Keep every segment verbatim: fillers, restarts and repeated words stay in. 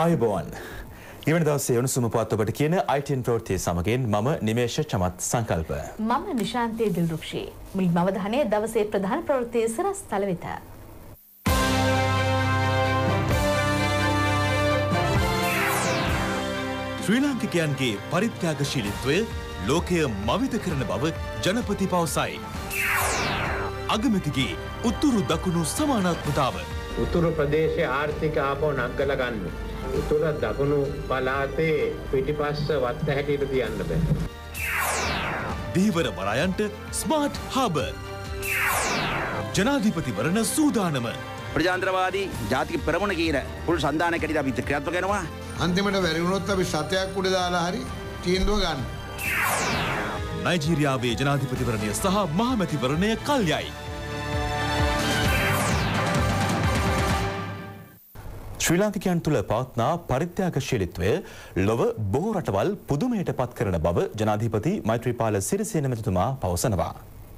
ආයුබෝවන්. ඊවන දවසේ උණුසුම පුවත් ඔබට කියන I T N ප්‍රවෘත්ති සමගින් මම නිමේෂ චමත් සංකල්ප. මම නිශාන්තී දිල්රුක්ෂී. මුලින්ම අවධානය දවසේ ප්‍රධාන ප්‍රවෘත්ති සරස් තල වෙත. ශ්‍රී ලාංකිකයන්ගේ පරිත්‍යාගශීලීත්වය ලෝකය මවිත කරන බව ජනපති පවසයි. අගමැතිගේ උතුරු දකුණු සමානාත්මතාව. උතුරු ප්‍රදේශයේ ආර්ථික ආපහු නග්ගලා ගන්න. උතුරු දකුණු පළාතේ පිටිපස්ස වත්ත හැටියට තියන්න බෑ. දීවර වරායන්ට ස්මාර්ට් හාබර්. ජනාධිපතිවරණ සූදානම. ප්‍රජාතන්ත්‍රවාදී ජාතික පෙරමුණ කියන පුළු සන්දානයකට අපි ක්‍රියාත්මක වෙනවා. අන්තිමට බැරි වුණොත් අපි සතයක් උඩ දාලා හරි තීන්දුව ගන්න. නයිජීරියාවේ ජනාධිපතිවරණය සහ මහමැතිවරණය කල්යයි. ශ්‍රී ලාංකිකයන් තුළ පවත්නා පරිත්‍යාගශීලීත්වය ලොව බොහෝ රටවල් පුදුමයට පත් කරන බව ජනාධිපති මෛත්‍රීපාල සිරිසේන මැතිතුමා පවසනවා.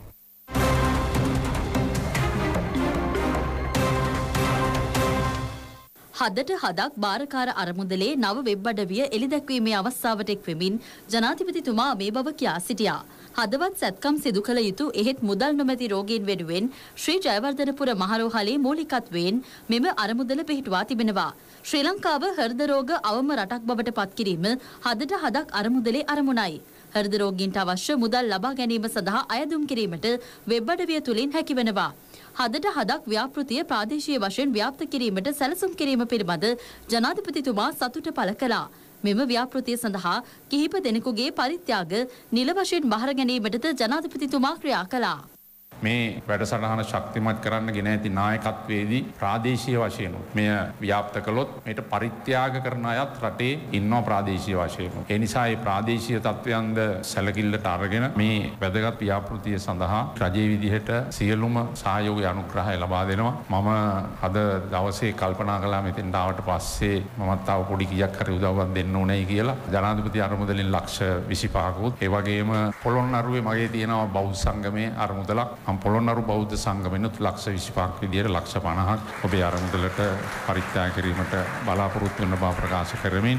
හදට හදක් බාරකාර අරමුදලේ නව වෙබ් අඩවිය එළිදැක්වීමේ අවස්ථාවට එක් වෙමින් ජනාධිපතිතුමා මේ බව කියා සිටියා. හදවත් සැත්කම් සිදු කළ යුතු එහෙත් මුදල් නොමැති රෝගීන් වෙනුවෙන් ශ්‍රී ජයවර්ධනපුර මහරෝහලේ මූලිකත්වයෙන් මෙම අරමුදල පිහිටුවා තිබෙනවා. ශ්‍රී ලංකාව හෘද රෝග අවම රටක් බවට පත් කිරීම හදට හදක් අරමුදලේ අරමුණයි. හෘද රෝගීන්ට අවශ්‍ය මුදල් ලබා ගැනීම සඳහා අයදුම් කිරීමට වෙබ් අඩවිය තුලින් හැකිවනවා. හදට හදක් ව්‍යාපෘතිය ප්‍රාදේශීය වශයෙන් ව්‍යාප්ත කිරීමට සැලසුම් කිරීම පිළිබඳ ජනාධිපතිතුමා සතුට පළ කළා. මෙම ව්‍යාපෘතිය සඳහා කිහිප දෙනෙකුගේ පරිත්‍යාග නිල වශයෙන් බහර ගැනීමටද ජනාධිපතිතුමා ක්‍රියා කළා. මේ වැඩසටහන ශක්තිමත් කරන්න ගෙන ඇති නායකත්වයේදී ප්‍රාදේශීය වශයෙන් මෙය ව්‍යාප්ත කළොත් මේට පරිත්‍යාග කරන අයත් රටේ ඉන්නවා ප්‍රාදේශීය වශයෙන්. ඒ නිසා මේ ප්‍රාදේශීය තත්ත්වයන්ද සැලකිල්ලට අරගෙන මේ වැදගත් ව්‍යාපෘතිය සඳහා රජයේ විදිහට සියලුම සහයෝගය අනුග්‍රහය ලබා දෙනවා. මම අද දවසේ කල්පනා කළා මෙතෙන්ට ආවට පස්සේ මමත් තව පොඩි කීයක් හරි උදව්වක් දෙන්න ඕනේ කියලා. ජනාධිපති අරමුදලින් ලක්ෂ විසිපහකුත් ඒ වගේම පොළොන්නරුවේ මගේ තියෙනවා බෞද්ධ සංගමයේ අරමුදලක්. මම පොළොන්නරු බෞද්ධ සංගමෙනුත් ලක්ෂ විසිපහක් විදියට ලක්ෂ පනහක් ඔබේ අරමුදලට පරිත්‍යාග කිරීමට බලාපොරොත්තු වෙන බව ප්‍රකාශ කරමින්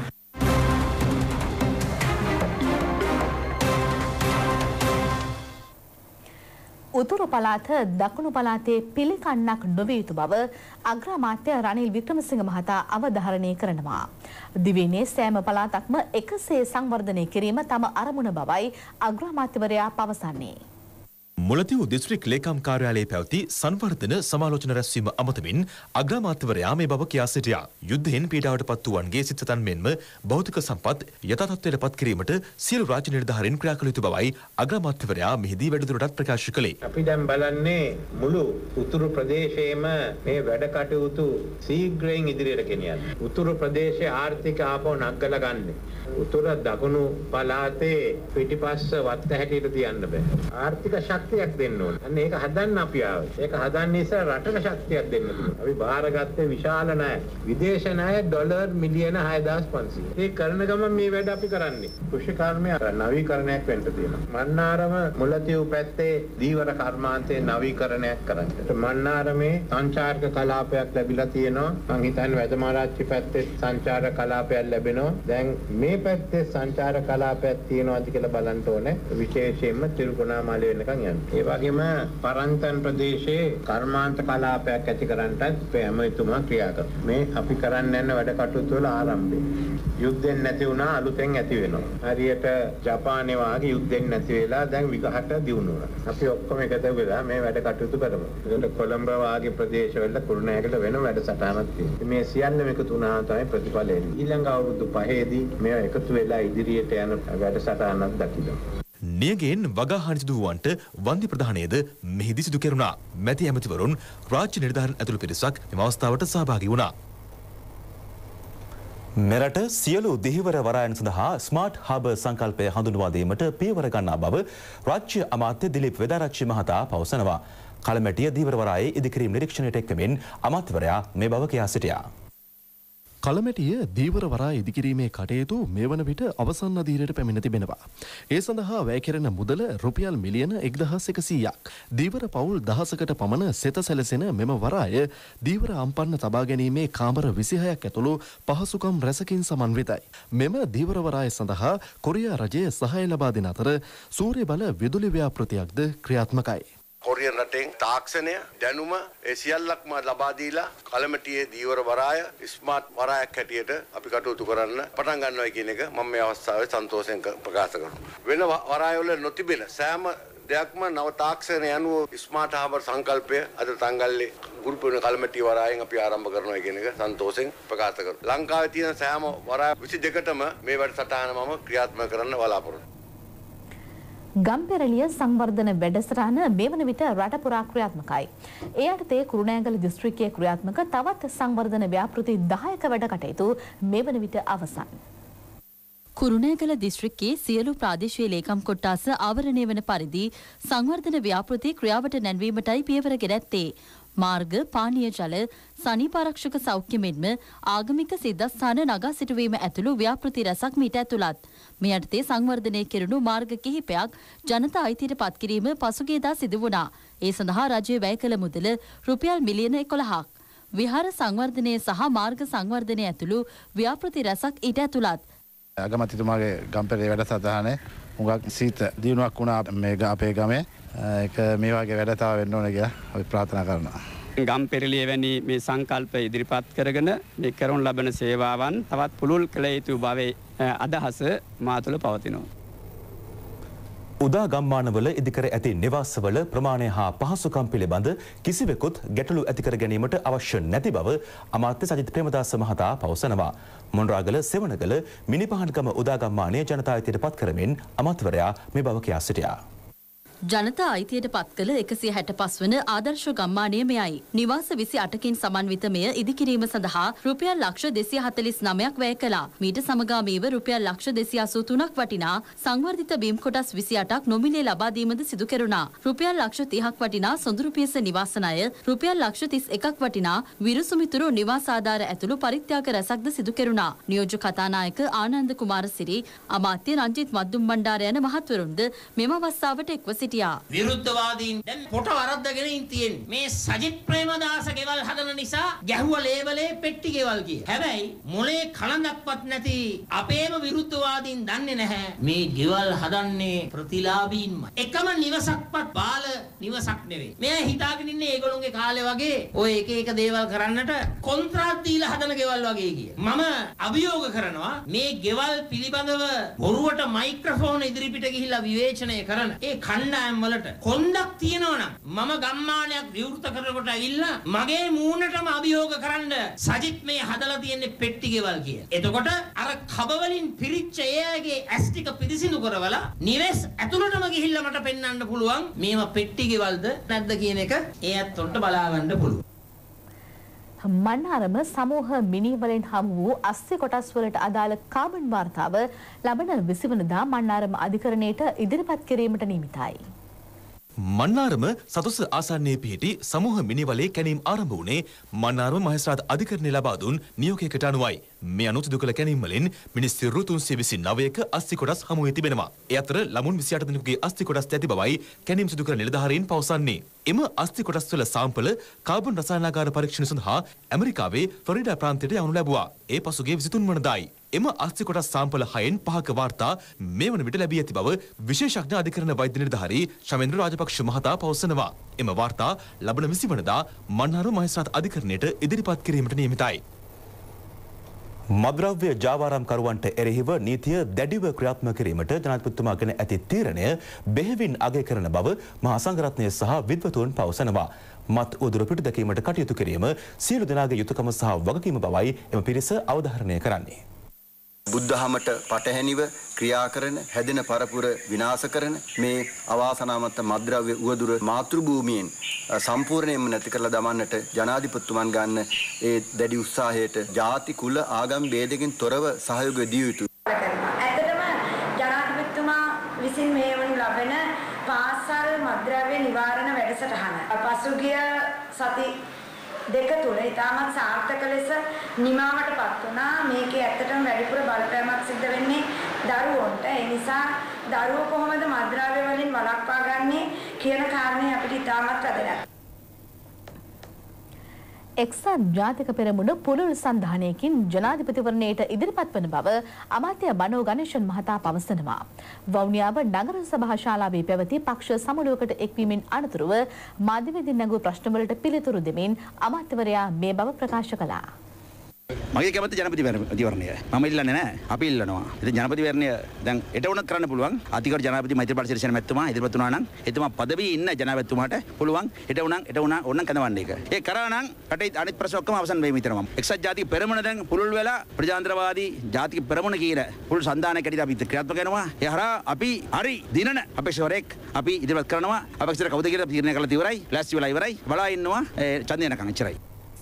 උතුරු පළාත දකුණු පළාතේ පිළිකන්නක් නොවිය යුතු බව අග්‍රාමාත්‍ය රනිල් වික්‍රමසිංහ මහතා අවධාරණය කරනවා. දිවයිනේ සෑම පළාතක්ම එකසේ සංවර්ධනය කිරීම තම අරමුණ බවයි අග්‍රාමාත්‍යවරයා පවසන්නේ. මුලතිව් දිස්ත්‍රික් ලේකම් කාර්යාලයේ පැවති සංවර්ධන සමාලෝචන රැස්වීම අමතමින් අග්‍රාමාත්‍යවරයා මේ බව කියා සිටියා. යුද්ධයෙන් පීඩාවට පත් වූවන්ගේ සිත තන් මෙන්ම භෞතික සම්පත් යථා තත්ත්වයට පත් කිරීමට සියලු රාජ්‍ය නිලධාරීන් ක්‍රියා කළ යුතු බවයි අග්‍රාමාත්‍යවරයා මෙහිදී වැඩිදුරටත් ප්‍රකාශ කළේ. අපි දැන් බලන්නේ මුළු උතුරු ප්‍රදේශයේම මේ වැඩ කටයුතු ශීඝ්‍රයෙන් ඉදිරියට ගෙනියන්න. උතුරු ප්‍රදේශයේ ආර්ථික ආපහු නග්ගලා ගන්න. උතුරු දකුණු පළාතේ පිටිපස්ස වත්ත හැටියට තියන්න බෑ. ආර්ථික ශක්තියක් දෙන්න ඕන. අන්න ඒක හදන්න අපි ආවේ. ඒක හදන්න ඉස්සර රටට ශක්තියක් දෙන්න ඕන. අපි බාරගත්තේ විශාල ණය. විදේශ ණය ඩොලර් මිලියන හය දහස් පන්සීය. ඒ කරන ගමන් මේ වැඩ අපි කරන්නේ. කෘෂිකර්මය නවීකරණයක් වෙන්න තියෙනවා. මන්නාරම මුලතිව් පැත්තේ දීවර කර්මාන්තයේ නවීකරණයක් කරන්න. මන්නාරමේ සංචාරක කලාපයක් ලැබිලා තියෙනවා. මං හිතන්නේ වැදමාරච්චි පැත්තේ සංචාරක කලාපයක් ලැබෙනවා. දැන් මේ පැත්තේ සංචාරක කලාපයක් තියෙනවාද කියලා බලන්න ඕනේ. විශේෂයෙන්ම තිරුකුණාමලේ වෙනකන් යන්න. ඒ වගේම පරන්තන් ප්‍රදේශයේ කර්මාන්ත කලාපයක් ඇති කරන්නටත් එතුමා ක්‍රියා කරනවා. මේ අපි කරන්න යන වැඩ කටයුතු වල ආරම්භය. යුද්ධෙන් නැති වුණා අලුතෙන් ඇති වෙනවා. හරියට ජපානයේ වාගේ යුද්ධෙන් නැති වෙලා දැන් විගහට දියුණු වුණා. අපි ඔක්කොම එකතු වෙලා මේ වැඩ කටයුතු කරමු. ඒකට කොළඹ වාගේ ප්‍රදේශවල කුරුණෑගල වෙන වැඩසටහනක් තියෙනවා. මේ සියල්ලම එකතු වුණා තමයි ප්‍රතිඵල එන්නේ. ඊළඟ අවුරුදු පහේදී මේ එකතු වෙලා ඉදිරියට යන වැඩසටහනක් දකින්න. නියගෙන් වගා හානි සිදු වූවන්ට වන්දි ප්‍රදානයද මෙහිදී සිදු කෙරුණා. මැති ඇමතිවරුන් රාජ්‍ය නිලධාරීන් ඇතුළු පිරිසක් මෙම අවස්ථාවට සහභාගී වුණා. මෙරට සියලු දිහිවර වරායන් සඳහා ස්මාර්ට් හාබර් සංකල්පය හඳුන්වා දීමට පියවර ගන්නා බව රාජ්‍ය අමාත්‍ය දිලීප් වෙදාරච්චි මහතා පවසනවා. කලමැටිය දිහිවර වරායේ ඉදිකිරීම් නිරීක්ෂණයට එක්වමින් අමාත්‍යවරයා මේ බව කියා සිටියා. කලමැටිය දීවර වරා ඉදිකිරීමේ කටයුතු මේ වන විට අවසන් අදියරට පැමිණ තිබෙනවා. ඒ සඳහා වැය කෙරෙන මුදල රුපියල් මිලියන එක්දහස් එකසීයක්. දීවර පවුල් දහසකට පමණ සෙත සැලසෙන මෙම වරාය දීවර අම්පන්න තබා ගැනීමේ කාමර විසිහයක් ඇතුළු පහසුකම් රැසකින් සමන්විතයි. මෙම දීවර වරාය සඳහා කොරියා රජය සහාය ලබා දෙන අතර සූර්ය බල විදුලි ව්‍යාපෘතියක්ද ක්‍රියාත්මකයි. කොරියන් රටෙන් තාක්ෂණය දැනුම ඒ සියල්ලක්ම ලබා දීලා කලමටියේ දීවර වරාය ස්මාර්ට් වරායක් හැටියට අපි කටයුතු කරන්න පටන් ගන්නවා කියන එක මම මේ අවස්ථාවේ සන්තෝෂයෙන් ප්‍රකාශ කරනවා. වෙන වරායවල නොතිබෙන සෑම දෙයක්ම නව තාක්ෂණය අනුව ස්මාර්ට් හාබර් සංකල්පය අද තංගල්ලේ ගුරුපුරන කලමටිය වරායෙන් අපි ආරම්භ කරනවා කියන එක සන්තෝෂයෙන් ප්‍රකාශ කරනවා. ලංකාවේ තියෙන සෑම වරාය විසි දෙකටම මේ වැඩසටහන මම ක්‍රියාත්මක කරන්න බලාපොරොත්තු. ගම්පෙරළිය සංවර්ධන වැඩසටහන මේ වන විට රට පුරා ක්‍රියාත්මකයි. ඒ යටතේ කුරුණෑගල දිස්ත්‍රික්කයේ ක්‍රියාත්මක තවත් සංවර්ධන ව්‍යාපෘති දහයක වැඩ කටයුතු මේ වන විට අවසන්. කුරුණෑගල දිස්ත්‍රික්කයේ සියලු ප්‍රාදේශීය ලේකම් කොට්ටාස ආවරණය වන පරිදි සංවර්ධන ව්‍යාපෘති ක්‍රියාවට නැංවීමටයි පියවර ගෙන ඇත්තේ. මාර්ග, පානීය ජල, සනීපාරක්ෂක සෞඛ්‍ය මෙන්ම ආගමික සිද්ධස්ථාන නගා සිටුවීම ඇතුළු ව්‍යාපෘති රැසක් මීට ඇතුළත්. මේ යටතේ සංවර්ධනය කෙරුණු මාර්ග කිහිපයක් ජනතා අයිතියට පත් කිරීම පසුගියදා සිදු වුණා. ඒ සඳහා රජය වැය කළ මුදල රුපියල් මිලියන එකොළහක්. විහාර සංවර්ධනය සහ මාර්ග සංවර්ධනය ඇතුළු ව්‍යාපෘති රැසක් ඊට ඇතුළත්. අගමැතිතුමාගේ ගම්පෙරේ වැඩසටහනේ හුඟක් සීත දිනුවක් වුණා මේ අපේ ගමේ. ඒක මේ වගේ වැඩ තව වෙන්න ඕන කියලා අපි ප්‍රාර්ථනා කරනවා. ගම්පෙරළිය වැනි මේ සංකල්ප ඉදිරිපත් කරගෙන මේ කරන ලබන සේවාවන් තවත් පුළුල් කළ යුතු බවේ අදහස මා තුළ පවතිනවා. උදා ගම්මානවල ඉදිකර ඇති නිවාසවල ප්‍රමාණය හා පහසුකම් පිළිබඳ කිසිවෙකුත් ගැටලු ඇතිකර ගැනීමට අවශ්‍ය නැති බව අමාත්‍ය සජිත් ප්‍රේමදාස මහතා පවසනවා. මොණරාගල සෙවණගල මිනිපහන්ගම උදා ගම්මානයේ ජනතා අයිතියට පත් කරමින් අමාත්‍යවරයා මේ බව කියා සිටියා. ජනතා අයිතියට පත් කළ එකසිය හැට පහ වන ආදර්ශ ගම්මානය මෙයයි. නිවාස විසි අටකින් සමන්විත මෙය ඉදිකිරීම සඳහා රුපියල් ලක්ෂ දෙසිය හතළිස් නවයක් වැය කළා. මීට සමගාමීව රුපියල් ලක්ෂ දෙසිය අසූ තුනක් වටිනා සංවර්ධිත බිම් කොටස් විසි අටක් නොමිලේ ලබා දීමද සිදු කෙරුණා. රුපියල් ලක්ෂ තිහක් වටිනා සොඳුරු පියස නිවාස ණය, රුපියල් ලක්ෂ තිස් එකක් වටිනා විරුසුමිතුරු නිවාස ආධාර ඇතුළු පරිත්‍යාග රැසක්ද සිදු කෙරුණා. නියෝජ්‍ය කතානායක ආනන්ද කුමාරසිරි, අමාත්‍ය රංජිත් මද්දුම් බණ්ඩාර යන මහත්වරුන්ද මෙම අවස්ථාවට එක්ව විරුද්ධවාදීන් දැන් පොට වරද්දගෙන ඉන්නේ. මේ සජිත් ප්‍රේමදාස ගෙවල් හදන නිසා ගැහුව ලේබලේ පෙට්ටි ගෙවල් කිය. හැබැයි මොලේ කලඳක්වත් නැති අපේම විරුද්ධවාදීන් දන්නේ නැහැ මේ ගෙවල් හදන්නේ ප්‍රතිලාභීන්මයි. එකම නිවසක්වත් බාල නිවසක් නෙවෙයි. මෙයා හිතාගෙන ඉන්නේ ඒගොල්ලෝගේ කාලේ වගේ ඔය එක එක දේවල් කරන්නට කොන්ත්‍රාත් දීලා හදන ගෙවල් වගේ කිය. මම අභියෝග කරනවා මේ ගෙවල් පිළිබඳව බොරුවට මයික්‍රොෆෝන ඉදිරිපිට ගිහිල්ලා විවේචනය කරන ඒ කණ්ඩායම් වලට කොන්දක් තියෙනවා නම් මම ගම්මානයක් විවෘත කරනකොට ඇවිල්ලා මගේ මූණටම අභියෝග කරන්න සජිත් මේ හදලා තියෙන්නේ පෙට්ටි ගෙවල් කිය. එතකොට අර කබ වලින් පිරිච්ච එයාගේ ඇස් ටික පිරිසිදු කරවලා නිවෙස් ඇතුළටම ගිහිල්ලා මට පෙන්වන්න පුළුවන් මේවා පෙට්ටි ගෙවල්ද නැද්ද කියන එක ඒ ඇත්තොන්ට බලා ගන්න පුළුවන්. මන්නාරම සමූහ මිනිවලින් හමු වූ අස්සි කොටස් වලට අදාළ කාබන් වාර්තාව ලබන විසි වනදා මන්නාරම අධිකරණයට ඉදිරිපත් කිරීමට නියමිතයි. මන්නාරම සතොස ආසන්නයේ පිහිටි සමූහ මිනිවලේ කැණීම් ආරම්භ වුණේ මන්නාරම මහේස්ත්‍රාත් අධිකරණය ලබා දුන් නියෝගයකට අනුවයි. මේ අනුව සිදු කළ කැණීම් වලින් මිනිස්සු තුන්සිය විසි නවයක අස්ථි කොටස් හමු වී තිබෙනවා. ඒ අතර ළමුන් විසි අට දෙනෙකුගේ අස්ථි කොටස් ඇති බවයි කැණීම් සිදු කර නිලධාරීන් පවසන්නේ. එම අස්ථි කොටස් වල සාම්පල කාබන් රසායනාගාර පරීක්ෂණ සඳහා ඇමරිකාවේ ෆ්ලොරිඩා ප්‍රාන්තයට යවනු ලැබුවා. ඒ පසුගිය විසි තුන් වනදායි. එම අස්ථි කොටස් සාම්පල හයෙන් පහක වාර්තා මේ වන විට ලැබී ඇති බව විශේෂඥ අධිකරණ වෛද්‍ය නිලධාරී ශමේන්ද්‍ර රාජපක්ෂ මහතා පවසනවා. එම වාර්තා ලබන විසි වනදා මන්නාරම මහේස්ත්‍රාත් අධිකරණයට ඉදිරිපත් කිරීමට නියමිතයි. මද්‍රව්‍ය ජාවාරම්කරුවන්ට එරෙහිව නීතිය දැඩිව ක්‍රියාත්මක කිරීමට ජනාධිපතිතුමා ගෙන ඇති තීරණය බෙහෙවින් අගය කරන බව මහා සංඝරත්නය සහ විද්වතුන් පවසනවා. මත් උදුර පිටු දැකීමට කටයුතු කිරීම සියලු දෙනාගේ යුතුකම සහ වගකීම බවයි එම පිරිස අවධාරණය කරන්නේ. බුද්ධහමට පටහැනිව ක්‍රියා කරන හැදෙන පරපුර විනාශ කරන මේ අවාසනාවන්ත මද්ද්‍රව්‍ය උවදුර මාතෘ භූමියෙන් සම්පූර්ණයෙන්ම නැති කරලා දමන්නට ජනාධිපතිතුමන් ගන්න ඒ දැඩි උත්සාහයට ಜಾති කුල ආගම් ભેදකින් තොරව සහයෝගය දිය යුතුයි. ඇත්තටම ජනාධිපතිතුමා විසින් මෙහෙවනු ලබන පාසල් මද්ද්‍රව්‍ය නිවාරණ වැඩසටහන පසුගිය සති දෙක තුල ඉතාමත් සාර්ථක ලෙස නිමාවටපත් වුණා. මේකේ ඇත්තටම වැඩිපුර බලපෑමක් සිද්ධ වෙන්නේ දරුවන්ට. ඒ නිසා දරුවෝ කොහොමද මත්ද්‍රව්‍ය වලින් වළක්වා ගන්නේ කියන කාරණේ අපිට ඉතාමත් වැදගත්. එක්සත් ජාතික පෙරමුණ පුළුල් සන්ධානයකින් ජනාධිපතිවරණයට ඉදිරිපත් වන බව අමාත්‍ය බනෝ ගණේෂන් මහතා පවසනවා. වවුනියාව නගර සභා ශාලාවේ පැවති පක්ෂ සමුළුවකට එක්වීමෙන් අනතුරුව මාධ්‍යවේදීන් නැගූ ප්‍රශ්නවලට පිළිතුරු දෙමින් අමාත්‍යවරයා මේ බව ප්‍රකාශ කළා. මගේ කැමති ජනපතිවරණය මම ඉල්ලන්නේ නැහැ. අපි ඉල්ලනවා. ඉතින් ජනපතිවරණය දැන් එට උනත් කරන්න පුළුවන්. අධිකර ජනාධිපති මෛත්‍රීපාල සිරිසේන මැතිතුමා ඉදිරිපත් වුණා නම් එතුමා පදවියේ ඉන්න ජනාධිපතිතුමාට පුළුවන් එට උනන් එට උනා ඕනනම් කඳවන්න එක. ඒ කරා නම් රටේ අනිත් ප්‍රශ්න ඔක්කොම අවසන් වෙයි මිතරම. එක්සත් ජාතික පෙරමුණ දැන් පුළුල් වෙලා ප්‍රජාතන්ත්‍රවාදී ජාතික පෙරමුණ කියන පුළුල් සන්දානයක් ඇටියට අපි ක්‍රියාත්මක වෙනවා. ඒ හරහා අපි හරි දිනන අපේක්ෂකවරයෙක් අපි ඉදිරිපත් කරනවා. අපේක්ෂක කවුද කියලා තීරණය කරලා ඉවරයි. ලෑස්ති වෙලා ඉවරයි. බලා ඉන්නවා ඡන්දය යනකම් එච්චරයි.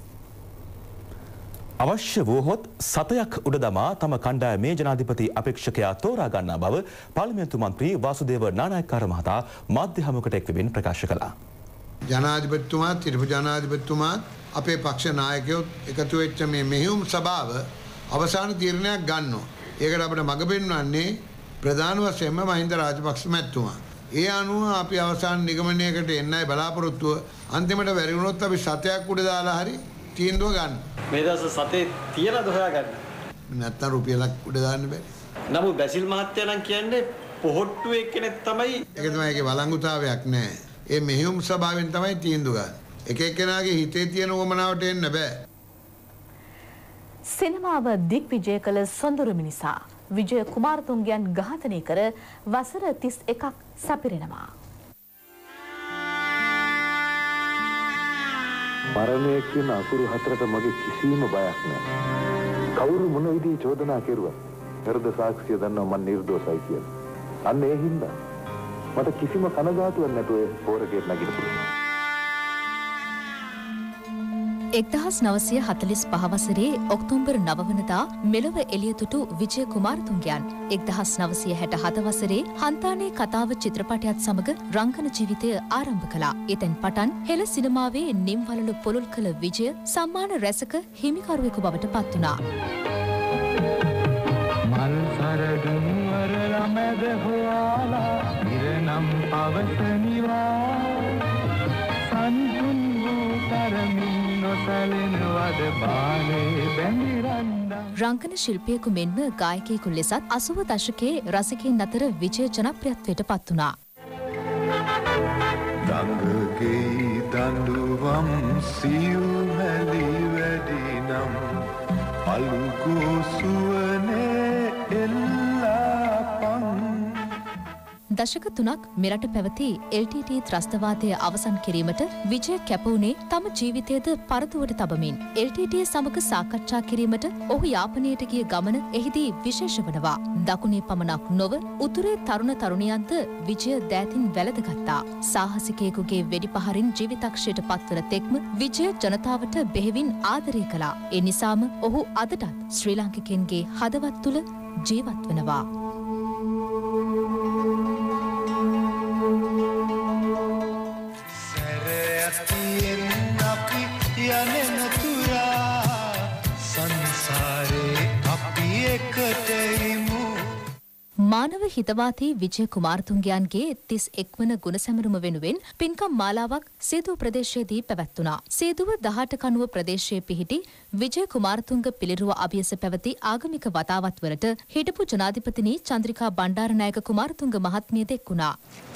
අවශ්‍ය වූහොත් සතයක් උඩ දමා තම කණ්ඩායමේ ජනාධිපති අපේක්ෂකයා තෝරා ගන්නා බව පාර්ලිමේන්තු මන්ත්‍රී වාසුදේව නානායක්කාර මහතා මාධ්‍ය හමුවකට එක්වමින් ප්‍රකාශ කළා. ජනාධිපතිතුමාත් හිටපු ජනාධිපතිතුමාත් අපේ පක්ෂ නායකයොත් එකතු වෙච්ච මේ මෙහෙයුම් සභාව අවසාන තීරණයක් ගන්නවා. ඒකට අපිට මඟ පෙන්වන්නේ ප්‍රධාන වශයෙන්ම මහින්ද රාජපක්ෂ මැතිතුමා. ඒ අනුව අපි අවසාන නිගමනයකට එන්නයි බලාපොරොත්තුව. අන්තිමට බැරි වුණොත් අපි සතයක් උඩ දාලා හරි තීන්දුව ගන්න. මේ දවස් සතේ තියනද හොයාගන්න. නැත්තම් රුපියලක් උඩ දාන්න බෑ. නමුත් බැසිල් මහත්තයා නම් කියන්නේ පොහොට්ටුවේ කෙනෙක් තමයි. ඒක තමයි ඒකේ වළංගුතාවයක් නෑ. ඒ මෙහෙයුම් සභාවෙන් තමයි තීන්දුව ගන්න. එක එක්කෙනාගේ හිතේ තියෙන උවමනාවට එන්න බෑ. සිනමාව දිග්විජය කළ සොඳුරු මිනිසා විජය කුමාරතුංගයන් ඝාතනය කර වසර තිස් එකක් සපිරෙනවා. මරණය කියන අකුරු හතරට මගේ කිසිම බයක් නැහැ. කවුරු මොන විදිහේ චෝදනා කෙරුවත් හෘද සාක්ෂිය දන්නවා මම නිර්දෝෂයි කියලා. අන්න ඒ හින්දා මට කිසිම කනගාටුවක් නැතුව පෝරකේට නගින්න පුළුවන්. එක්දහස් නවසිය හතළිස් පහ වසරේ ඔක්තෝබර් නව වනදා මෙලොව එළියතුටු විජය කුමාරතුංගයන් එක්දහස් නවසිය හැට හත වසරේ හන්තානේ කතාව චිත්‍රපටයත් සමග රංගන ජීවිතය ආරම්භ කළා. එතෙන් පටන් හෙළ සිනමාවේ නිම්වලලු පොළොල් කළ විජය සම්මාන රැසක හිමිකරුවෙකු බවට පත් වුණා. මල් සරදුන් වරලා මැද හොයාලා ඉරනම් අවසනිවා සන්තුන් වූ තරමින් රංගන ශිල්පියෙකු මෙන්ම ගායකයෙකු ලෙසත් අසූව දශකයේ රසිකයින් අතර විජය ජනප්‍රියත්වයට පත් වුණා. දඟගේ දඬුවම් සියුමැලි වැඩි නම් අලුගෝසුවනේ එල්ලාපන්. දශක තුනක් මෙරට පැවති එල් ටී ටී ත්‍රස්තවාදය අවසන් කිරීමට විජය කැපවුණේ තම ජීවිතයද පරදුවට තබමින්. එල් ටී ටී සමග සාකච්ඡා කිරීමට ඔහු යාපනයට ගිය ගමන එහිදී විශේෂ වනවා. දකුණේ පමණක් නොව උතුරේ තරුණ තරුණියන්ද විජය දෑතින් වැළඳගත්තා. සාහසිකයෙකුගේ වෙඩිපහරින් ජීවිතක්ෂයට පත්වන තෙක්ම විජය ජනතාවට බෙහෙවින් ආදරය කළා. ඒ නිසාම ඔහු අදටත් ශ්‍රී ලාංකිකයන්ගේ හදවත් තුළ ජීවත් වනවා. මානව හිතවාදී විජය කුමාරතුංගයන්ගේ තිස් එක් වන ගුණ සැමරුම වෙනුවෙන් පින්කම් මාලාවක් සේදුව ප්‍රදේශයේදී පැවැත්වුණා. සේදුව දහට කණුව ප්‍රදේශයේ පිහිටි විජය කුමාරතුංග පිළිරුව අභියස පැවති ආගමික වතාවත් වලට හිටපු ජනාධිපතිනි චන්ද්‍රිකා බණ්ඩාරනායක කුමාරතුංග මහත්මිය දෙක් වුණා.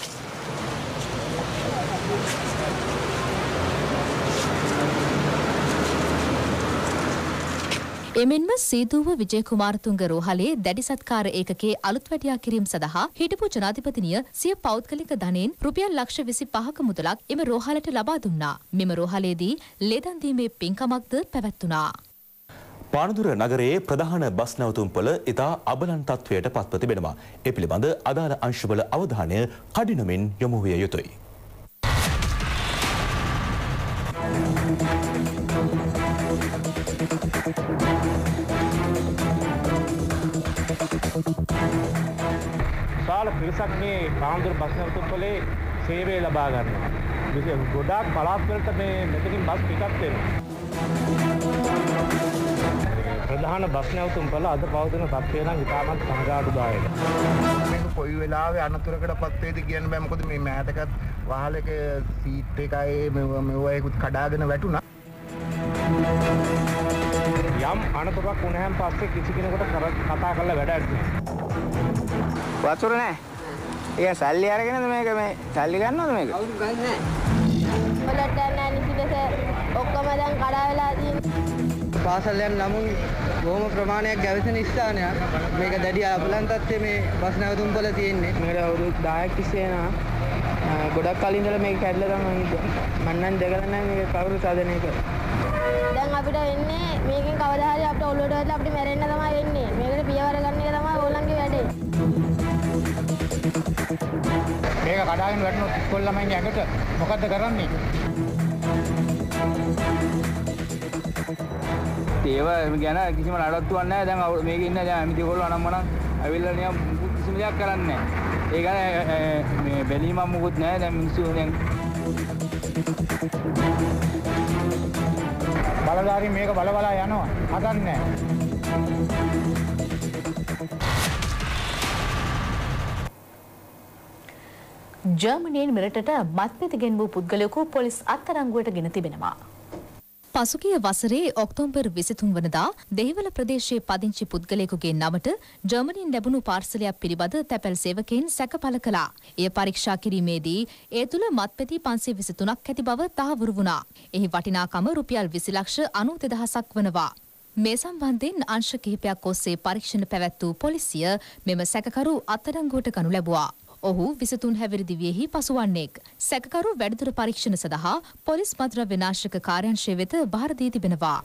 එමෙන්ම සීදුව විජය කුමාරතුංග රෝහලේ දැඩි සත්කාර ඒකකයේ අලුත් වැටියා කිරීම සඳහා හිටපු ජනාධිපතිනිය සිය පෞද්ගලික ධනයෙන් රුපියල් ලක්ෂ විසි පහක මුදලක් එම රෝහලට ලබා දුන්නා. මෙම රෝහලේදී ලේදන් දීමේ පින්කමක්ද පැවැත්වුණා. පානදුර නගරයේ ප්‍රධාන බස් නැවතුම්පොළ ඉතා අබලන් තත්වයට පත්ව තිබෙනවා. ඒ පිළිබඳ අදාළ අංශවල අවධානය කඩිනමින් යොමු විය යුතුයි. විශාල පිරිසක් මේ පානදුර බස් නැවතුම්පොළේ සේවය ලබා ගන්නවා. විශේෂ ගොඩාක් පළාත් වලට මේ මෙතනින් බස් පිටත් වෙනවා. ප්‍රධාන බස් නැවතුම්පල අද පවතින තත්ත්වය නම් ඉතාමත් කනගාටුදායකයි. මේක කොයි වෙලාවෙ අනතුරකටපත් වේද කියන්න බෑ. මොකද මේ මෑතකත් වහලක සීට් එකයි මෙවයිකුත් කඩාගෙන වැටුණා. යම් අනතුරක් වුණාම පස්සේ කිසි කෙනෙකුට කතා කරලා වැඩක් නෑ. වතුර නෑ. ඒක සල්ලි අරගෙනද මේක මේ සල්ලි ගන්නවද මේක? කවුරු ගන්නේ නෑ. වලට නෑ නිසිලස ඔක්කොම දැන් කඩා වෙලා තියෙන්නේ. පාසල් යන ළමුන් බොහොම ප්‍රමාණයක් ගැවසෙන ස්ථානයක්. මේක දැඩි අපලන් තත්ත්වයේ මේ බස් නැවතුම්පල තියෙන්නේ. මේකට අවුරුදු දහයක් තිස්සේ යනවා. ගොඩක් කලින් ඉඳලා මේක කැඩලා තමයි හිටියේ. මම නම් දැකලා නැහැ මේක කවුරු සාධනය කරේ. දැන් අපිට වෙන්නේ මේකෙන් කවදා හරි අපිට ඔළුවට වැටලා අපිට මැරෙන්න තමයි වෙන්නේ. මේකට පියවර ගන්න එක තමයි ඕගොල්ලන්ගේ වැඩේ. මේක කඩාගෙන වැටුණොත් ඉස්කෝල ළමයින්ගේ ඇඟට මොකද්ද කරන්නේ? ඒව ගැන කිසිම නඩත්තුවක් නැහැ. දැන් මේකේ ඉන්න දැන් ඇමිති ගොල්ලෝ අනම්මනම් ඇවිල්ලා නියම් කිසිම දෙයක් කරන්නේ නැහැ. ඒ ගැන මේ බැලීමක් මොකුත් නැහැ. දැන් මිනිස්සු දැන් බලධාරී මේක බල බලා යනවා. හදන්නේ නැහැ. ජර්මනියෙන් මෙරටට මත්පැති ගෙන්වූ පුද්ගලයෙකු පොලිස් අත්අඩංගුවට ගෙන තිබෙනවා. පසුගිය වසරේ ඔක්තෝබර් විසිතුන් වනදා දෙහිවල ප්‍රදේශයේ පදිංචි පුද්ගලයෙකුගේ නමට ජර්මනියෙන් ලැබුණු පාර්සලයක් පිළිබඳ තැපැල් සේවකයන් සැකපල කළා. එය පරීක්ෂා කිරීමේදී ඒ තුළ මත්පැති පන්සිය විසිතුනක් ඇති බව තහවුරු වුණා. එහි වටිනාකම රුපියල් විසි ලක්ෂ අනූ දෙදහසක් වනවා. මේ සම්බන්ධයෙන් අංශ කිහිපයක් ඔස්සේ පරීක්ෂණ පැවැත් වූ පොලිසිය මෙම සැකකරු අත්අඩංගුවට ගනු ලැබුවා. ඔහු විසිතුන් හැවිරි දිවියෙහි පසුවන්නේක්. සැකකරු වැඩිදුර පරීක්ෂණ සඳහා පොලිස් මද්‍රව්‍ය නාශක කාර්යාංශය වෙත බාර දී තිබෙනවා.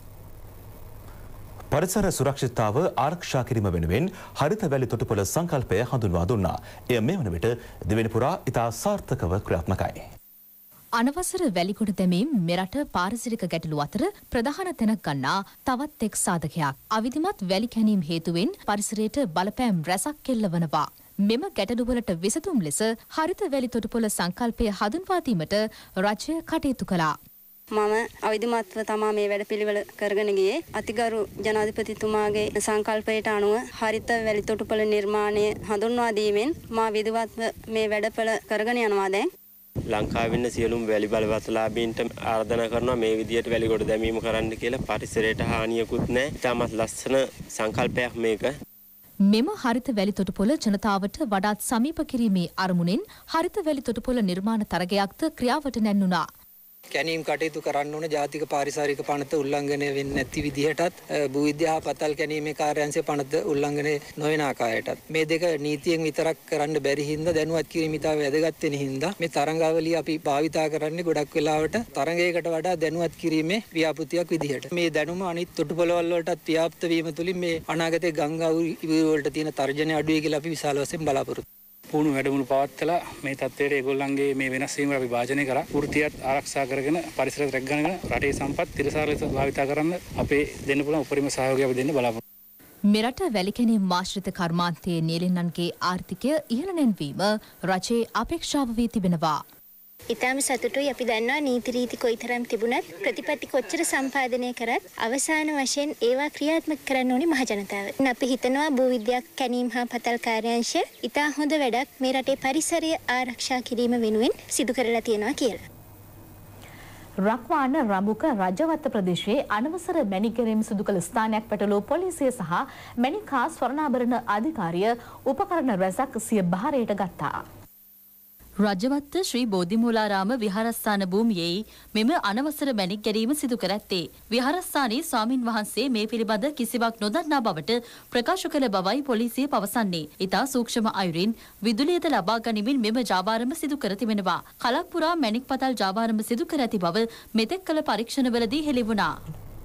පරිසර සුරක්ෂිතතාව ආරක්ෂා කිරීම වෙනුවෙන් හරිත වැලි තොටුපොළ සංකල්පය හඳුන්වා දුන්නා. එය මේ වන විට දෙවෙනි පුරා ඉතා සාර්ථකව ක්‍රියාත්මකයි. අනවසර වැලිගොඩ දැමීම් මෙරට පාරිසරික ගැටලු අතර ප්‍රධාන තැනක් ගන්නා තවත් එක් සාධකයක්. අවිධිමත් වැලි කැණීම් හේතුවෙන් පරිසරයට බලපෑම් රැසක් කෙල්ලවනවා. මෙම ගැටලුවලට විසඳුම් ලෙස හරිත වැලි තොටුපොළ සංකල්පය හඳුන්වා දීමට රජය කටයුතු කළා. මම අවිධිමත්ව තමා මේ වැඩපිළිවෙල කරගෙන ගියේ. අතිගරු ජනාධිපතිතුමාගේ සංකල්පයට අනුව හරිත වැලි තොටුපොළ නිර්මාණය හඳුන්වා දීමෙන් මා විධිවත්ව මේ වැඩපිළිවෙල කරගෙන යනවා දැන්. ලංකාවේ ඉන්න සියලුම වැලි බලවත්ලාභීන්ට ආරාධනා කරනවා මේ විදියට වැලි කොට දැමීම කරන්න කියලා. පරිසරයට හානියකුත් නැහැ. ඉතාමත් ලස්සන සංකල්පයක් මේක. මෙම හරිත වැලි තොටුපොළ ජනතාවට වඩාත් සමීප කිරීමේ අරමුණෙන් හරිත වැලි තොටුපොළ නිර්මාණ තරගයක්ද ක්‍රියාවට නැන්නුණා. කැණීම් කටයුතු කරන්න ඕන ජාතික පාරිසරික පනත උල්ලංඝනය වෙන්නේ නැති විදිහටත් භූවිද්‍යා පතල් කැණීමේ කාර්යාංශයේ පනත උල්ලංඝනය නොවන ආකාරයටත් මේ දෙක නීතියෙන් විතරක් කරන්න බැරි හින්දා දැනුවත් කිරීම ඉතාම වැදගත් වෙන හින්දා මේ තරංගාවලිය අපි භාවිතා කරන්නේ ගොඩක් වෙලාවට තරංගයකට වඩා දැනුවත් කිරීමේ ව්‍යාපෘතියක් විදිහට. මේ දැනුම අනිත් තොටුපොළවල් වලටත් ව්‍යාප්ත වීම තුලින් මේ අනාගතයේ ගංගා ඉවුරු වලට තියෙන තර්ජනය අඩු වෙයි කියලා අපි විශාල වශයෙන් බලාපොරොත්තු පුහුණු වැඩමුළු පවත්වලා මේ තත්ත්වයට ඒගොල්ලන්ගේ මේ වෙනස් වීම අපි වාජනය කරා. වෘත්තියත් ආරක්ෂා කරගෙන පරිසරය රැකගන්න රටේ සම්පත් තිරසාර ලෙස භාවිතා කරන්න අපේ දෙන්න පුළුවන් උපරිම සහයෝගය අපි දෙන්න බලාපොරොත්තු. මෙරට වැලිකැණීම් ආශ්‍රිත කර්මාන්තයේ නියැලෙන්නන්ගේ ආර්ථිකය ඉහළ නැන්වීම රජයේ අපේක්ෂාව වී තිබෙනවා. ඉතාම සතුටුයි. අපි දන්නවා නීති රීති කොයිතරම් තිබුණත් ප්‍රතිපත්ති කොච්චර සම්පාදනය කරත් අවසාන වශයෙන් ඒවා ක්‍රියාත්මක කරන්න ඕනේ මහ ජනතාව. අපි හිතනවා භූවිද්‍යා කැණීම් හා පතල් කාර්යාංශය ඉතා හොඳ වැඩක් මේ රටේ පරිසරය ආරක්ෂා කිරීම වෙනුවෙන් සිදු කරලා තියෙනවා කියලා. රක්වාන රඹුක රජවත්ත ප්‍රදේශයේ අනවසර මැණික් ගැනීම සිදු කළ ස්ථානයක් පැටලූ පොලිසිය සහ මැණික් හා ස්වර්ණාභරණ අධිකාරිය උපකරණ රැසක් සිය භාරයට ගත්තා. රජවත්ත ශ්‍රී බෝධිමූලාරාම විහාරස්ථාන භූමියේ මෙම අනවසර මැණික් ගැනීම සිදු කර ඇත්තේ. විහාරස්ථානයේ ස්වාමින් වහන්සේ මේ පිළිබඳ කිසිවක් නොදන්නා බවට ප්‍රකාශ කළ බවයි පොලිසිය පවසන්නේ. ඉතා සූක්ෂම අයුරින් විදුලියද ලබා ගනිමින් මෙම ජාවාරම සිදු කර තිබෙනවා. කලක් පුරා මැණික් පතල් ජාවාරම සිදු කර ඇති බව මෙතෙක් කළ පරීක්ෂණවලදී හෙළි වුණා.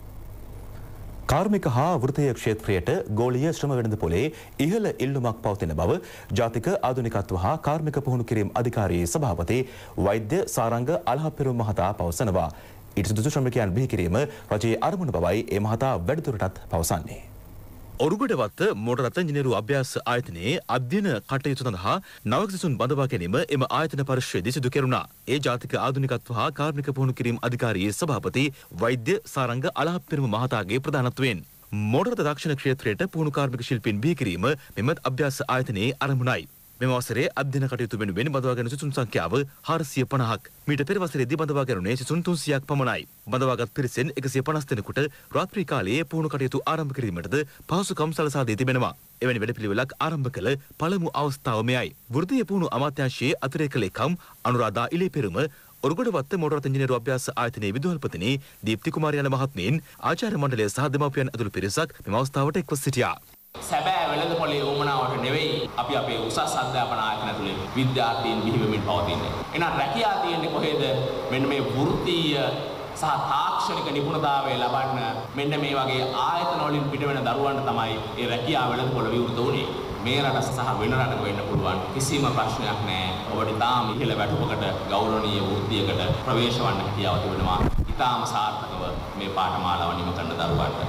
කාර්මික හා වෘත්තීය ක්ෂේත්‍රයට ගෝලීය ශ්‍රම වෙළඳ පොලේ ඉහළ ඉල්ලුමක් පවතින බව ජාතික ආධුනිකත්ව හා කාර්මික පුහුණු කිරීම අධිකාරියේ සභාපති වෛද්‍ය සාරංග අලහප්පෙරුම් මහතා පවසනවා. ඊට සුදුසු ශ්‍රමිකයන් බිහි කිරීම රජයේ අරමුණ බවයි ඒ මහතා වැඩිදුරටත් පවසන්නේ. ඔරුගොඩවත්ත මෝටර් රථ ඉංජිනේරු අභ්‍යාස ආයතනයේ අධ්‍යයන කටයුතු සඳහා නවක සිසුන් බඳවා ගැනීම එම ආයතන පරිශ්‍රයේදී සිදු කෙරුණා. ඒ ජාතික ආධුනිකත්ව හා කාර්මික පුහුණු කිරීම අධිකාරියේ සභාපති වෛද්‍ය සාරංග අලහප්පෙරුම මහතාගේ ප්‍රධානත්වයෙන් මෝටර් රථ තාක්ෂණ ක්ෂේත්‍රයට පුහුණු කාර්මික ශිල්පීන් බිහි කිරීම මෙම අභ්‍යාස ආයතනයේ ආරම්භණයි. මෙම වසරේ අධ්‍යයන කටයුතු වෙනුවෙන් බඳවා ගැනීම සිසුන් සංඛ්‍යාව හාරසිය පනහක්. මීට පෙර වසරේදී බඳවා ගැනුණේ සිසුන් තුන්සියයක් පමණයි. බඳවාගත් පිරිසෙන් එකසිය පනස් දෙනෙකුට රාත්‍රී කාලයේ පුහුණු කටයුතු ආරම්භ කිරීමටද පහසුකම් සලසා දී තිබෙනවා. එවැනි වැඩපිළිවෙලක් ආරම්භ කළ පළමු අවස්ථාව මෙයයි. වෘත්තීය පුහුණු අමාත්‍යාංශයේ අතිරේක ලේකම් අනුරාධා ඉලේපෙරුම ඔරුගොඩවත්ත මෝටර් රථ ඉංජිනේරු අභ්‍යාස ආයතනයේ විදුහල්පතිනි දීප්ති කුමාරි යන මහත්මීන් ආචාර්ය මණ්ඩලය සහ දෙමාපියන් ඇතුළු පිරිසක් මෙම අවස්ථාවට එක්ව සිටියා. සැබෑ වෙළඳපොලේ උමනාවට නෙවෙයි අපි අපේ උසස් අධ්‍යාපන ආයතන ඇතුලේ විද්‍යාර්ථීන් බිහිවෙමින් පවතින්නේ. එහෙනම් රැකියාව තියෙන්නේ කොහෙද? මෙන්න මේ වෘත්තීය සහ තාක්ෂණික නිපුණතාවය ලබන්න මෙන්න මේ වගේ ආයතන වලින් පිට වෙන දරුවන්ට තමයි ඒ රැකියාව වෙළඳපොළ විවෘත වුනේ. මේ රට සහ වෙන රටක වෙන්න පුළුවන් කිසිම ප්‍රශ්නයක් නැහැ. ඔබට තාම ඉහළ වැටුපකට ගෞරවනීය වෘත්තියකට ප්‍රවේශ වන්න හැකියාව තිබෙනවා. ඊටාම සාර්ථකව මේ පාඨමාලාව නිම කරන දරුවන්ට.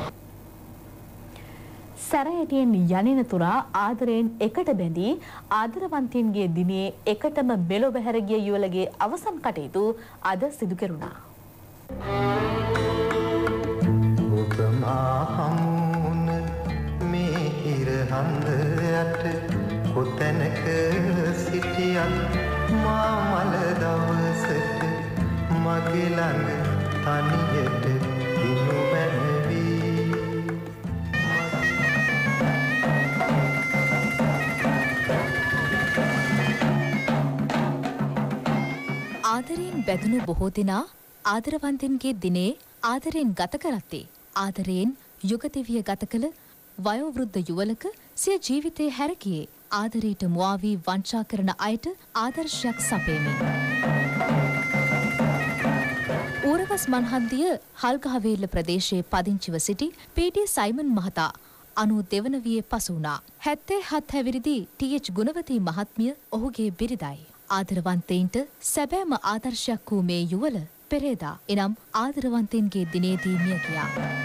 සැරයටියෙන් යනින තුරා ආදරයෙන් එකට බැඳී ආදරවන්තයින්ගේ දිනේ එකටම මෙලොව හැර ගිය යුවලගේ අවසන් කටයුතු අද සිදු කෙරුණා. ඔබ මා හමුන මේ ඉරහඳ යට කොතැනක සිටියත් මා මල දවසට මගේ ළඟ තනියට දිනු බැනවී ආදරයෙන් බැඳුණු බොහෝ දෙනා ආදරවන්තයින්ගේ දිනේ ආදරයෙන් ගත කරත්තේ ආදරයෙන් යුග දිවිය ගත කළ වයෝවෘද්ධ යුවලක සිය ජීවිතය හැරගියේ ආදරයට මුවා වී වංචා කරන අයට ආදර්ශයක් සපයමින්. ඌරගස් මන්හන්දිය හල්ගහවේල්ල ප්‍රදේශයේ පදිංචිව සිටි පී.ඩී. සයිමන් මහතා අනූ දෙවන වියේ පසු වුණා. හැත්තේ හත් හැවිරිදි ටී.එච්. ගුණවතී මහත්මිය ඔහුගේ බිරිඳයි. ආදරවන්තයින්ට සැබෑම ආදර්ශයක් වූ මේ යුවල පෙරේදා එනම් ආදරවන්තයින්ගේ දිනේදී මිය ගියා.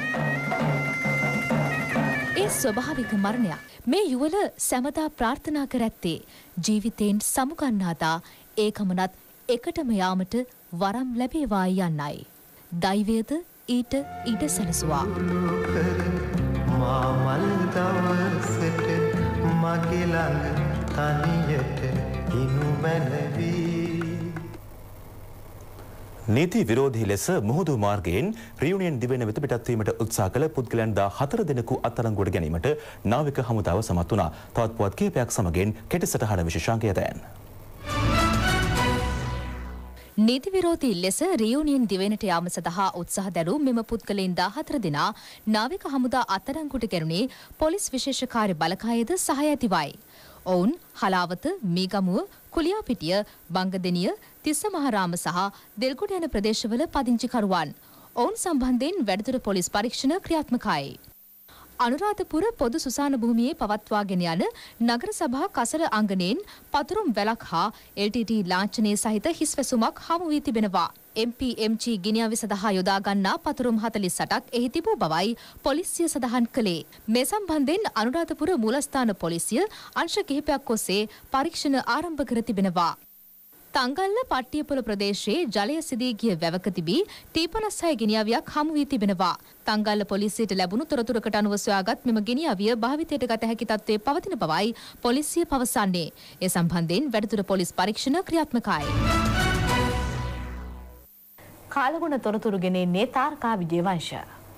ඒ ස්වභාවික මරණයක්. මේ යුවල සැමදා ප්‍රාර්ථනා කර ඇත්තේ ජීවිතයෙන් සමුගන්නාදා ඒකමනත් එකටම යාමට වරම් ලැබේවායි යන්නයි. දෛවයද ඊට ඉඩ සැලසුවා. මා මල් දවසට මගේ ළඟ තනියට නීති විරෝධී ලෙස මුහුදු මාර්ගයෙන් රියුනියන් දිවෙන වෙත පිටත් වීමට උත්සාහ කළ පුද්ගලයන් දා හතර දෙනෙකු අත්අඩංගුවට ගැනීමට නාවික හමුදාව සමත් වුණා. තවත් පුවත් කිහිපයක් සමගින් කෙටි සටහන විශේෂාංකය දැන්. නීති විරෝධී ලෙස රියුනියන් දිවෙනට යාම සඳහා උත්සාහ දැරූ මෙම පුද්ගලයන් දාහතර දෙනා නාවික හමුදා අත්අඩංගුවට ගැනුණේ පොලිස් විශේෂ කාර්ය බලකායද සහාය ඇතිවයි. ඔවුන් හලාවත, මීගමුව, කුලියාපිටිය, බංගදෙනිය, තිස්සමහාරාම සහ දෙල්ගොඩ යන ප්‍රදේශවල පදිංචිකරුවන්. ඔවුන් සම්බන්ධයෙන් වැඩිදුර පොලිස් පරීක්ෂණ ක්‍රියාත්මකයි. අනුරාධපුර පොදු සුසාන භූමියේ පවත්වාගෙන යන නගර සභා කසල අංගණයෙන් පතුරුම් වැලක් හා එල් ටී ටී ලාංඡනයේ සහිත හිස්වැසුමක් හමු වී තිබෙනවා. එම් පී එම් ජී ගිනිඅවි සඳහා යොදා ගන්නා පතුරුම් හතළිස් අටක් එහි තිබූ බවයි පොලිසිය සඳහන් කළේ. මේ සම්බන්ධයෙන් අනුරාධපුර මූලස්ථාන පොලිසිය අංශ කිහිපයක් ඔස්සේ පරීක්ෂණ ආරම්භ කර තිබෙනවා. තංගල්ල පට්ටියපොළ ප්‍රදේශයේ ජලය සිදී ගිය වැවක තිබී ටී පනස් හය ගිනිඅවියක් හමු වී තිබෙනවා. තංගල්ල පොලිසියට ලැබුණු තොරතුරකට අනුව සොයාගත් මෙම ගිනිඅවිය භාවිතයට ගත හැකි තත්ත්වයේ පවතින බවයි පොලිසිය පවසන්නේ. ඒ සම්බන්ධයෙන් වැඩිදුර පොලිස් පරීක්ෂණ ක්‍රියාත්මකයි. කාලගුණ තොරතුරු ගෙනෙන්නේ තාරකා විජේවංශ.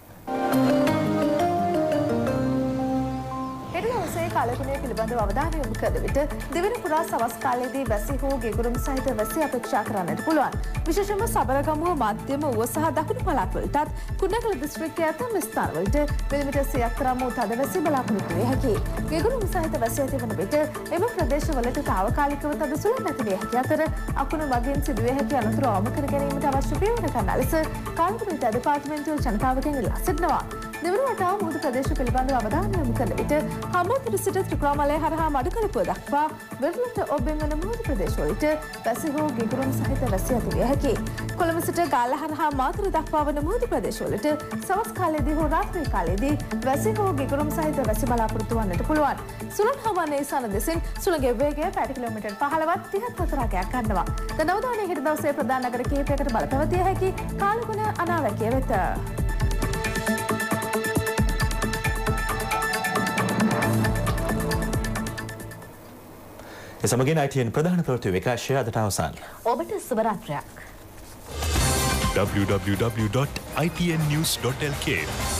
කාලගුණය පිළිබඳව අවධානය යොමු කරන විට දිවෙන පුරා සවස් කාලයේදී වැසි හෝ ගෙගුරුම් සහිත වැසි අපේක්ෂා කරන්නට පුළුවන්. විශේෂයෙන්ම සබරගමුව මධ්‍යම ඌව සහ දකුණු පළාත් වලටත් කුණගල දිස්ත්‍රික්කයේ ඇතැම් ස්ථානවලට මිලිමීටර් සියයක් තරම් වූ තද වැසි බලාපොරොත්තු විය හැකියි. ගෙගුරුම් සහිත වැසි ඇතිවන විට එම ප්‍රදේශවලට තාවකාලිකව තද සුළං ඇති විය හැකි අතර අකුණු මගින් සිදුවිය හැකි අනතුරු අවම කර ගැනීමට අවශ්‍ය පියවර ගන්නා ලෙස කාලගුණ දෙපාර්තමේන්තුව ජනතාවගෙන් ඉල්ලා සිටිනවා. දෙවන වතාව මුහුදු ප්‍රදේශ පිළිබඳව අවධානය යොමු කරන විට හම්බන්තොට සිට ත්‍රිකුණාමලය හරහා මඩකලපුව දක්වා වෙරළට ඔබෙන් වන මුහුදු ප්‍රදේශවලට වැසි හෝ ගිගුරුම් සහිත වැසි ඇතිවිය හැකියි. කොළඹ සිට ගාල්ල හරහා මාතර දක්වා වන මුහුදු ප්‍රදේශවලට සවස් කාලයේදී හෝ රාත්‍රී කාලයේදී වැසි හෝ ගිගුරුම් සහිත වැසි බලාපොරොත්තු වන්නට පුළුවන්. සුළං හවාන ඒසාන දෙසින් සුළඟේ වේගය පැය කිලෝමීටර් පහළොවක් තිහක් හතරක් ගන්නවා. ද නවදානයේ හෙට දවසේ ප්‍රධාන නගර කිහිපයකට බල පැවතිය හැකි කාලගුණ අනාවැකිය වෙත. ඒ සමගින් I T N ප්‍රධාන ප්‍රවෘත්ති විකාශය අදට අවසන්. ඔබට සුබ රාත්‍රියක්. w w w dot i t n news dot l k